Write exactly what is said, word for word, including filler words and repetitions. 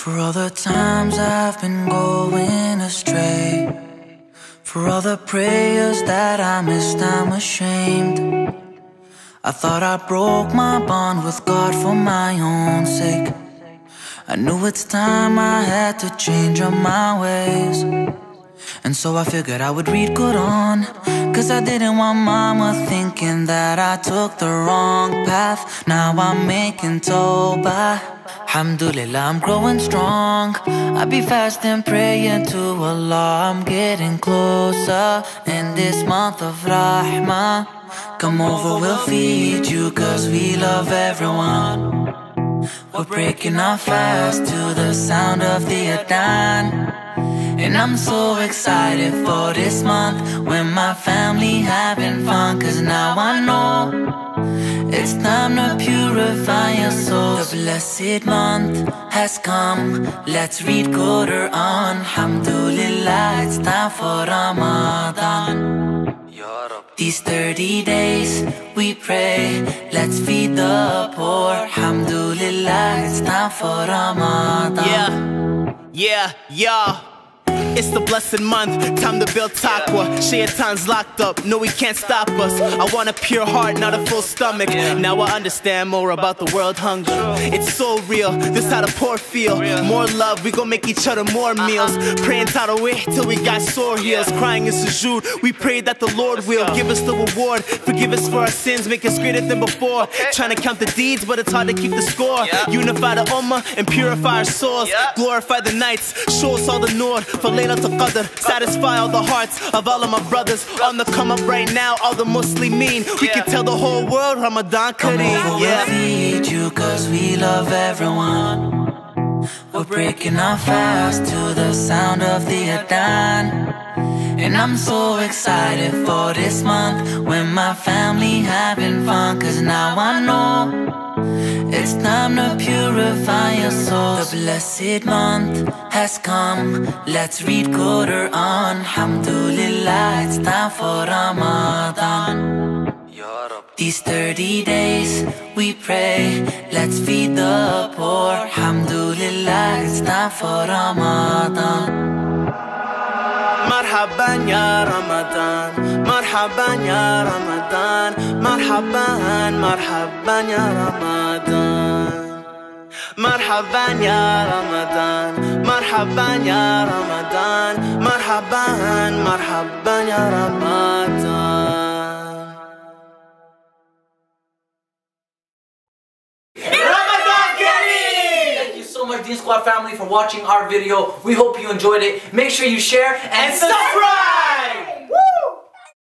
For all the times I've been going astray, for all the prayers that I missed, I'm ashamed. I thought I broke my bond with God for my own sake. I knew it's time I had to change up my ways, and so I figured I would read Quran, cause I didn't want mama thinking that I took the wrong path. Now I'm making tawbah, alhamdulillah, I'm growing strong. I be fasting, praying to Allah, I'm getting closer. In this month of Rahmah, come over, we'll feed you, cause we love everyone. We're breaking our fast to the sound of the Adhan, and I'm so excited for this month when my family having fun. Cause now I know it's time to purify your soul. The blessed month has come, let's read Quran. Alhamdulillah, it's time for Ramadan. These thirty days we pray, let's feed the poor. Alhamdulillah, it's time for Ramadan. Yeah, yeah, yeah. It's the blessed month, time to build taqwa. Shaitan's locked up, no he can't stop us. I want a pure heart, not a full stomach. Now I understand more about the world hunger. It's so real, this how the poor feel. More love, we gon' make each other more meals. Praying tarawih till we got sore heels. Crying in sujood, we pray that the Lord will give us the reward. Forgive us for our sins, make us greater than before. Trying to count the deeds, but it's hard to keep the score. Unify the ummah and purify our souls. Glorify the nights, show us all the nur. For Laylatul Qadr, satisfy all the hearts of all of my brothers on the come up right now, all the Muslimin. We can tell the whole world Ramadan Kareem. Yeah, we'll feed you cause we love everyone. We're breaking our fast to the sound of the Adhan, and I'm so excited for this month when my family having fun. Cause now I know it's time to purify your soul. The blessed month has come, let's read Quran. Alhamdulillah, it's time for Ramadan. These thirty days we pray, let's feed the poor. Alhamdulillah, it's time for Ramadan. Marhaban ya Ramadan, marhaban ya Ramadan, marhaban, marhaban ya Ramadan. Marhaban ya Ramadan, marhaban ya Ramadan, marhaban, marhaban ya Ramadan. So much Deen Squad family for watching our video. We hope you enjoyed it. Make sure you share and, and subscribe!